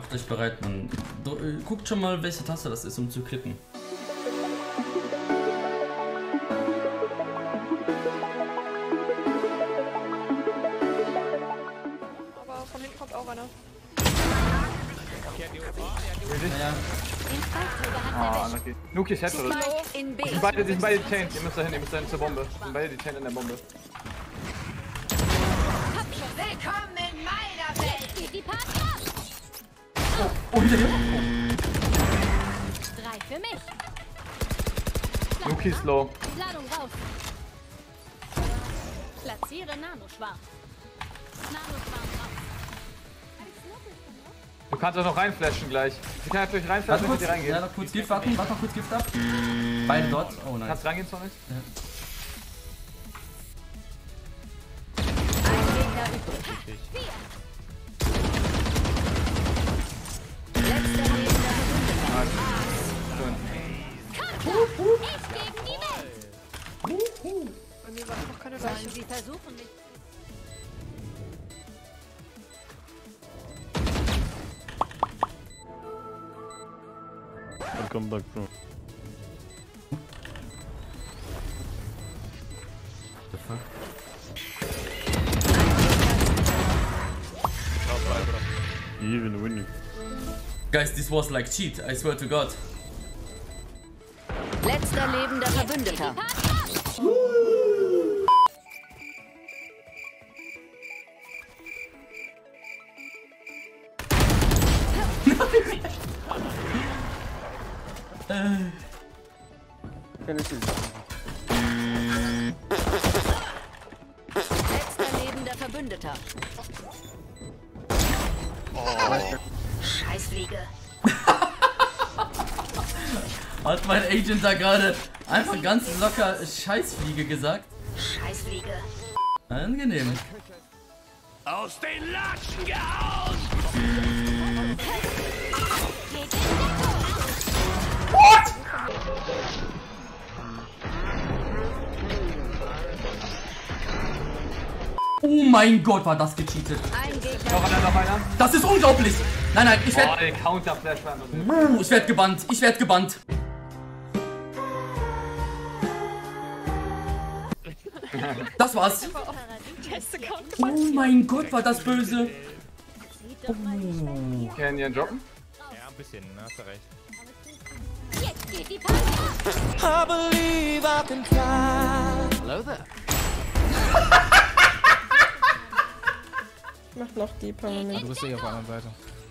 Macht euch bereit, man. Guckt schon mal, welche Taste das ist, um zu klicken. Aber von hinten kommt auch einer. Ja. Ah, okay. Nuki ist Headshot. Die sind beide detained. Ihr müsst dahin zur Bombe. Die sind beide detained in der Bombe. Willkommen in meiner Welt! Die Partner! Oh, hinter dir! 3 für mich! Nuki ist low. Ladung raus! Platziere Nanoschwarm. Nanoschwarm raus. Du kannst auch noch reinflashen gleich. Sie kann natürlich reinflashen, wenn sie reingehen. Ja, noch kurz Gift warten, warte noch kurz Gift ab. Beide dort. Oh nein. Kannst reingehen, Sonic? Ja. Ein Gegner übrig. Letzter lebender Verbündeter. Ich gegen die Welt! Bei mir war noch keine Sollen Leiche. Sie versuchen, mich... I'll come back, bro. The fuck? Even winning. Guys, this was like cheat, I swear to God. Letzter lebender Verbündeter. Letzter lebender Verbündeter. Scheißfliege. Hat mein Agent da gerade einfach ganz locker Scheißfliege gesagt? Scheißfliege. Angenehm. Aus den Latschen gehauen! Oh mein Gott, war das gecheatet. Ein Gegner. Noch einer. Das ist unglaublich. Nein, nein, ich Oh, werd... der Counterflash war immer so. Ich werd gebannt. Ich werd gebannt. Das war's. Oh mein Gott, war das böse. Kann ihr droppen? Ja, ein bisschen, hast du recht. Jetzt geht die Partner! Hello there. Macht noch die permanent. Du bist eh auf der anderen Seite.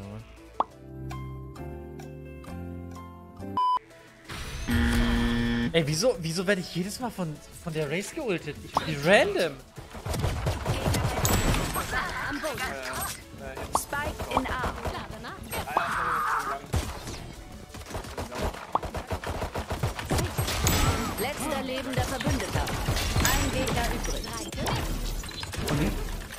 Ey, wieso werde ich jedes Mal von der Race geultet? Ich bin random. Am Boden. Spike in A. Klar, danach. Letzter lebender Verbündeter. Ein Gegner übrig. 3 für mich.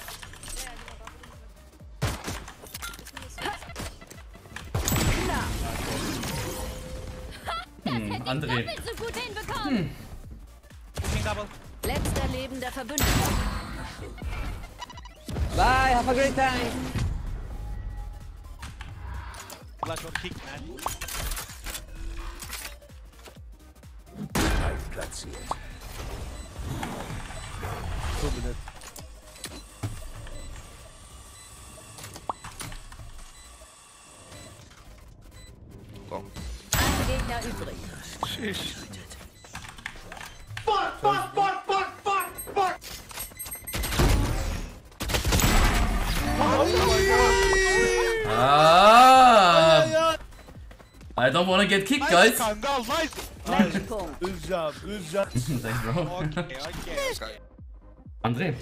André. Doppelt so gut hinbekommen! Letzter lebender Verbündeter. Bye, have a great time. Flash und Kick, man. Platziert. Ein Gegner übrig. Ah! I don't wanna get kicked, guys. Matchpunkt. Good job, good job. Thanks, bro. Okay. André,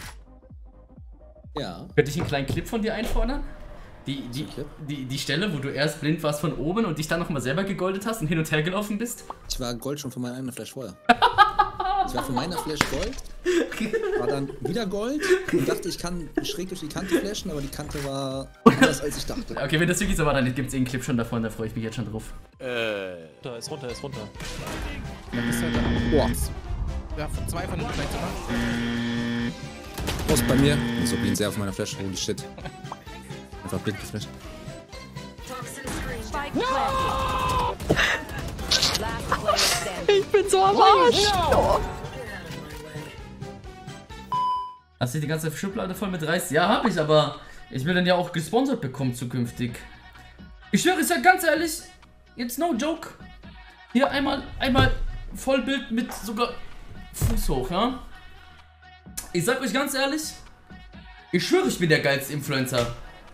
Ja. könnte ich einen kleinen Clip von dir einfordern? Die Stelle, wo du erst blind warst von oben und dich dann nochmal selber gegoldet hast und hin und her gelaufen bist? Ich war Gold schon von meiner eigenen Flash vorher. Ich war von meiner Flash Gold, war dann wieder Gold und dachte, ich kann schräg durch die Kante flashen, aber die Kante war anders, als ich dachte. Okay, wenn das wirklich so war, dann gibt es einen Clip schon davon, da freue ich mich jetzt schon drauf. Da ist runter, ist runter. Ja, bist du da? Boah. Ja, von 2 von den vielleicht sogar. Post bei mir. So, bin sehr auf meiner Flash. Holy shit. Einfach blind geflasht. Ich bin so am Arsch. Hast du die ganze Schublade voll mit Reis? Ja, hab ich, aber ich will dann ja auch gesponsert bekommen zukünftig. Ich schwöre, ich sag ganz ehrlich, jetzt no joke. Hier einmal Vollbild mit sogar Fuß hoch, ja? Ich sag euch ganz ehrlich, ich schwöre, ich bin der geilste Influencer.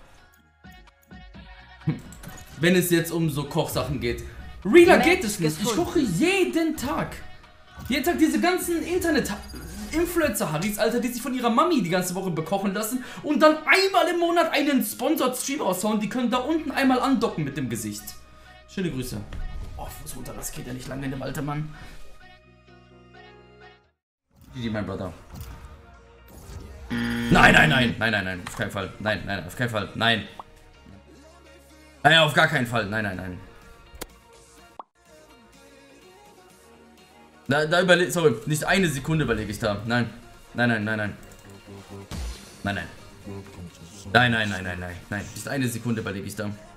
Wenn es jetzt um so Kochsachen geht. Realer geht es nicht. Ich koche jeden Tag. Jeden Tag diese ganzen Internet-Influencer-Harrys, Alter, die sich von ihrer Mami die ganze Woche bekochen lassen und dann einmal im Monat einen Sponsored-Stream raushauen. Die können da unten einmal andocken mit dem Gesicht. Schöne Grüße. Oh, Fuß runter, das geht ja nicht lange in dem Alter, Mann. GG, mein Bruder. Nein, auf keinen Fall. Nein, auf keinen Fall. Nein. Nein, auf gar keinen Fall. Nein. Sorry, nicht eine Sekunde überlege ich da. Nein. Nein. Nicht eine Sekunde überlege ich da.